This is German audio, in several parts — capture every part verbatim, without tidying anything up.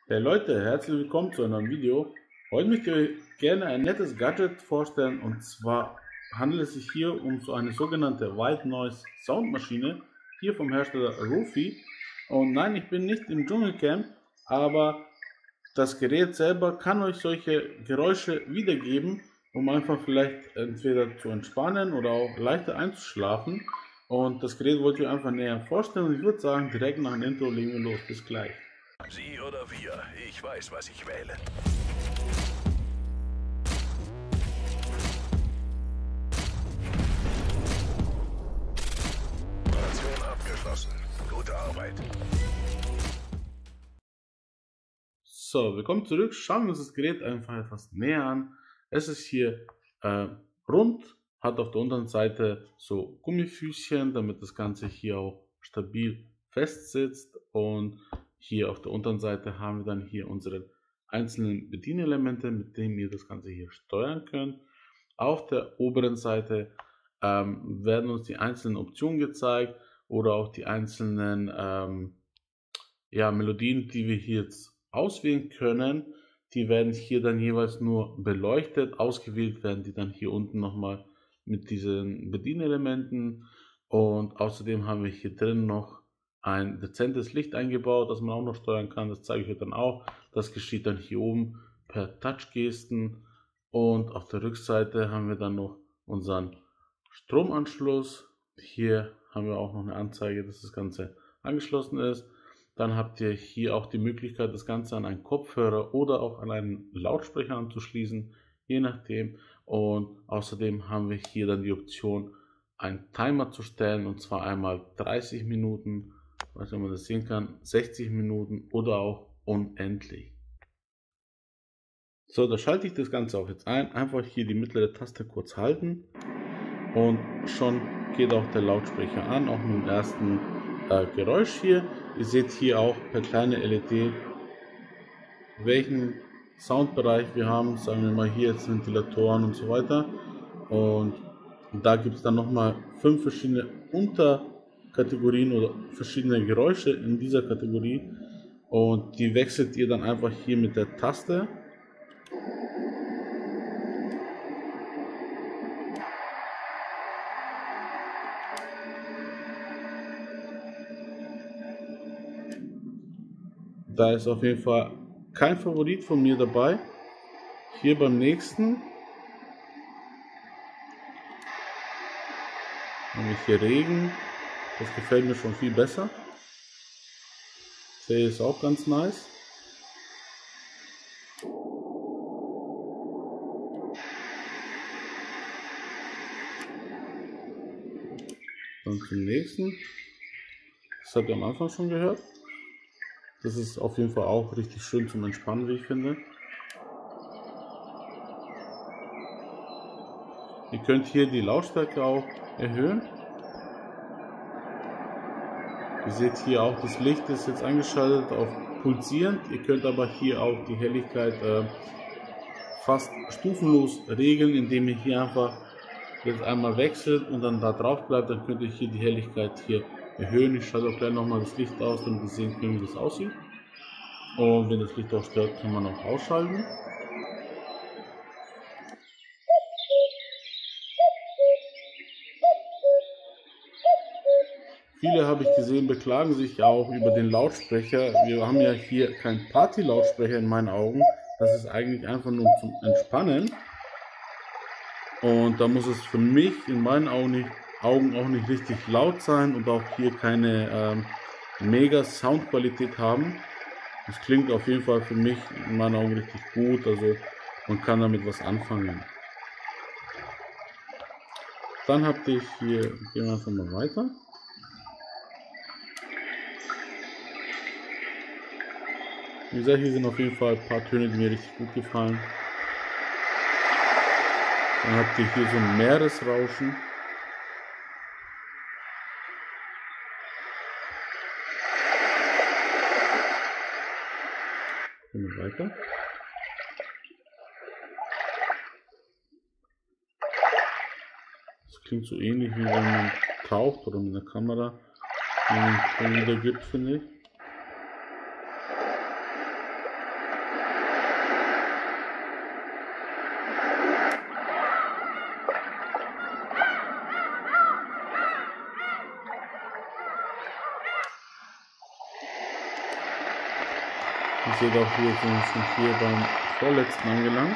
Hey Leute, herzlich willkommen zu einem neuen Video. Heute möchte ich euch gerne ein nettes Gadget vorstellen, und zwar handelt es sich hier um so eine sogenannte White Noise Soundmaschine, hier vom Hersteller Rofi. Und nein, ich bin nicht im Dschungelcamp, aber das Gerät selber kann euch solche Geräusche wiedergeben, um einfach vielleicht entweder zu entspannen oder auch leichter einzuschlafen. Und das Gerät wollte ich einfach näher vorstellen, und ich würde sagen, direkt nach dem Intro legen wir los. Bis gleich. Sie oder wir, ich weiß, was ich wähle. Operation abgeschlossen. Gute Arbeit. So, willkommen zurück. Schauen wir uns das Gerät einfach etwas näher an. Es ist hier äh, rund, hat auf der unteren Seite so Gummifüßchen, damit das Ganze hier auch stabil fest sitzt. Und hier auf der unteren Seite haben wir dann hier unsere einzelnen Bedienelemente, mit denen ihr das Ganze hier steuern könnt. Auf der oberen Seite ähm, werden uns die einzelnen Optionen gezeigt oder auch die einzelnen ähm, ja, Melodien, die wir hier jetzt auswählen können. Die werden hier dann jeweils nur beleuchtet. Ausgewählt werden die dann hier unten nochmal mit diesen Bedienelementen. Und außerdem haben wir hier drin noch ein dezentes Licht eingebaut, das man auch noch steuern kann. Das zeige ich euch dann auch. Das geschieht dann hier oben per Touchgesten. Und auf der Rückseite haben wir dann noch unseren Stromanschluss. Hier haben wir auch noch eine Anzeige, dass das Ganze angeschlossen ist. Dann habt ihr hier auch die Möglichkeit, das Ganze an einen Kopfhörer oder auch an einen Lautsprecher anzuschließen, je nachdem. Und außerdem haben wir hier dann die Option, einen Timer zu stellen, und zwar einmal dreißig Minuten, weiß nicht, ob man das sehen kann, sechzig Minuten oder auch unendlich. So, da schalte ich das Ganze auch jetzt ein. Einfach hier die mittlere Taste kurz halten und schon geht auch der Lautsprecher an, auch mit dem ersten äh, Geräusch hier. Ihr seht hier auch per kleine L E D, welchen Soundbereich wir haben. Sagen wir mal hier jetzt Ventilatoren und so weiter. Und da gibt es dann nochmal fünf verschiedene Unterkategorien oder verschiedene Geräusche in dieser Kategorie. Und die wechselt ihr dann einfach hier mit der Taste. Da ist auf jeden Fall kein Favorit von mir dabei. Hier beim nächsten habe ich hier Regen. Das gefällt mir schon viel besser. Der ist auch ganz nice. Dann zum nächsten. Das habt ihr am Anfang schon gehört. Das ist auf jeden Fall auch richtig schön zum Entspannen, wie ich finde. Ihr könnt hier die Lautstärke auch erhöhen. Ihr seht hier auch, das Licht ist jetzt eingeschaltet auf pulsierend. Ihr könnt aber hier auch die Helligkeit äh, fast stufenlos regeln, indem ihr hier einfach jetzt einmal wechselt und dann da drauf bleibt. Dann könnt ihr hier die Helligkeit hier erhöhen. Ich schalte auch gleich nochmal das Licht aus, damit ihr sehen könnt, wie das aussieht. Und wenn das Licht auch stört, kann man auch ausschalten. Viele, habe ich gesehen, beklagen sich auch über den Lautsprecher. Wir haben ja hier keinen Party-Lautsprecher in meinen Augen. Das ist eigentlich einfach nur zum Entspannen. Und da muss es für mich in meinen Augen, nicht, Augen auch nicht richtig laut sein und auch hier keine ähm, mega Soundqualität haben. Das klingt auf jeden Fall für mich in meinen Augen richtig gut. Also man kann damit was anfangen. Dann habt ihr hier, gehen wir einfach mal weiter. Wie gesagt, hier sind auf jeden Fall ein paar Töne, die mir richtig gut gefallen. Dann habt ihr hier so ein Meeresrauschen. Gehen wir weiter. Das klingt so ähnlich, wie wenn man taucht oder mit einer Kamera einen Ton wiedergibt, finde ich. Ihr seht auch, wir sind schon hier beim vorletzten angelangt.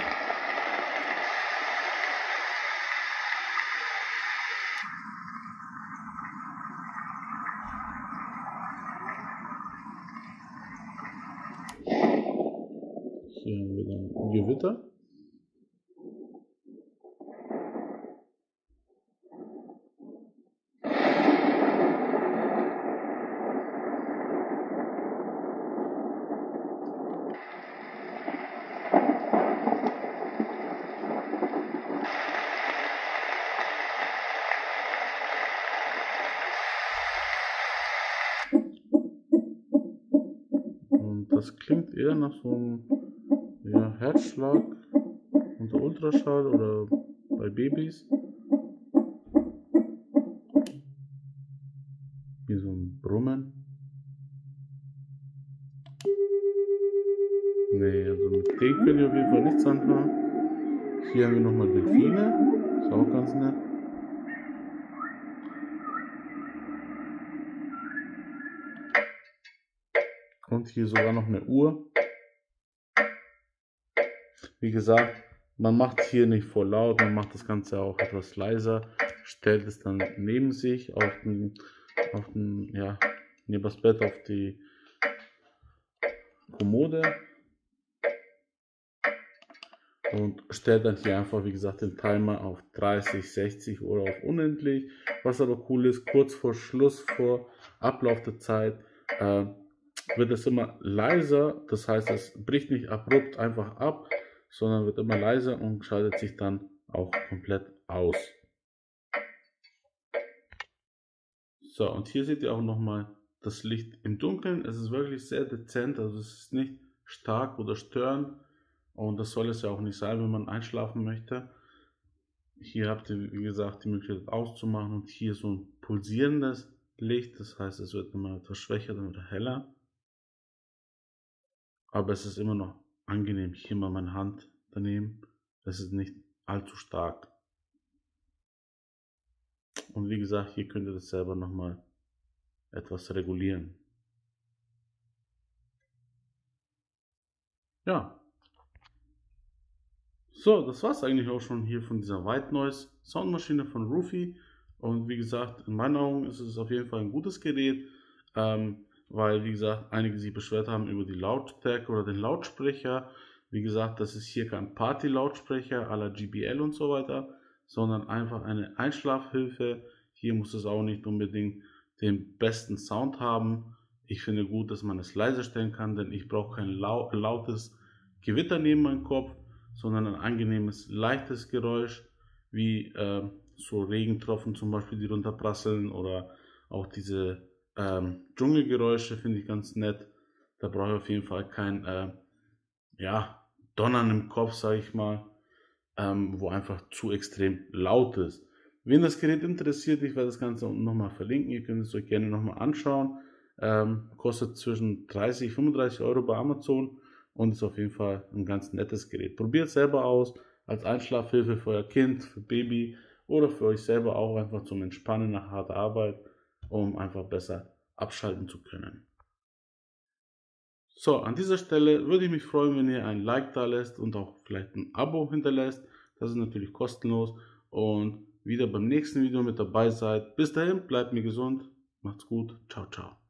Hier haben wir dann Gewitter. Und das klingt eher nach so einem ja, Herzschlag unter Ultraschall oder bei Babys. Wie so ein Brummen. Nee, also mit dem können wir auf jeden Fall nichts anfangen. Hier haben wir nochmal Delfine. Ist auch ganz nett. Und hier sogar noch eine Uhr. Wie gesagt, man macht hier nicht voll laut, man macht das Ganze auch etwas leiser, stellt es dann neben sich auf den, auf den, ja, neben das Bett auf die Kommode und stellt dann hier einfach, wie gesagt, den Timer auf dreißig, sechzig oder auf unendlich. Was aber cool ist, kurz vor Schluss, vor Ablauf der Zeit, äh, wird es immer leiser, das heißt, es bricht nicht abrupt einfach ab, sondern wird immer leiser und schaltet sich dann auch komplett aus. So, und hier seht ihr auch nochmal das Licht im Dunkeln. Es ist wirklich sehr dezent, also es ist nicht stark oder störend und das soll es ja auch nicht sein, wenn man einschlafen möchte. Hier habt ihr, wie gesagt, die Möglichkeit auszumachen und hier so ein pulsierendes Licht, das heißt, es wird immer etwas schwächer, dann wieder heller. Aber es ist immer noch angenehm. Hier mal meine Hand daneben. Es ist nicht allzu stark. Und wie gesagt, hier könnt ihr das selber nochmal etwas regulieren. Ja. So, das war es eigentlich auch schon hier von dieser White Noise Soundmaschine von Roofy. Und wie gesagt, in meinen Augen ist es auf jeden Fall ein gutes Gerät. Ähm, weil, wie gesagt, einige sich beschwert haben über die Lautstärke oder den Lautsprecher. Wie gesagt, das ist hier kein Party-Lautsprecher à la J B L und so weiter, sondern einfach eine Einschlafhilfe. Hier muss es auch nicht unbedingt den besten Sound haben. Ich finde gut, dass man es leiser stellen kann, denn ich brauche kein lau lautes Gewitter neben meinem Kopf, sondern ein angenehmes, leichtes Geräusch, wie äh, so Regentropfen zum Beispiel, die runterprasseln oder auch diese Ähm, Dschungelgeräusche finde ich ganz nett. Da brauche ich auf jeden Fall kein äh, ja, Donnern im Kopf, sage ich mal, ähm, wo einfach zu extrem laut ist. Wen das Gerät interessiert, ich werde das Ganze unten nochmal verlinken. Ihr könnt es euch gerne nochmal anschauen. Ähm, kostet zwischen dreißig und fünfunddreißig Euro bei Amazon und ist auf jeden Fall ein ganz nettes Gerät. Probiert es selber aus als Einschlafhilfe für euer Kind, für Baby oder für euch selber auch einfach zum Entspannen nach harter Arbeit, um einfach besser abschalten zu können. So, an dieser Stelle würde ich mich freuen, wenn ihr ein Like da lässt und auch vielleicht ein Abo hinterlässt. Das ist natürlich kostenlos und wieder beim nächsten Video mit dabei seid. Bis dahin, bleibt mir gesund, macht's gut, ciao, ciao.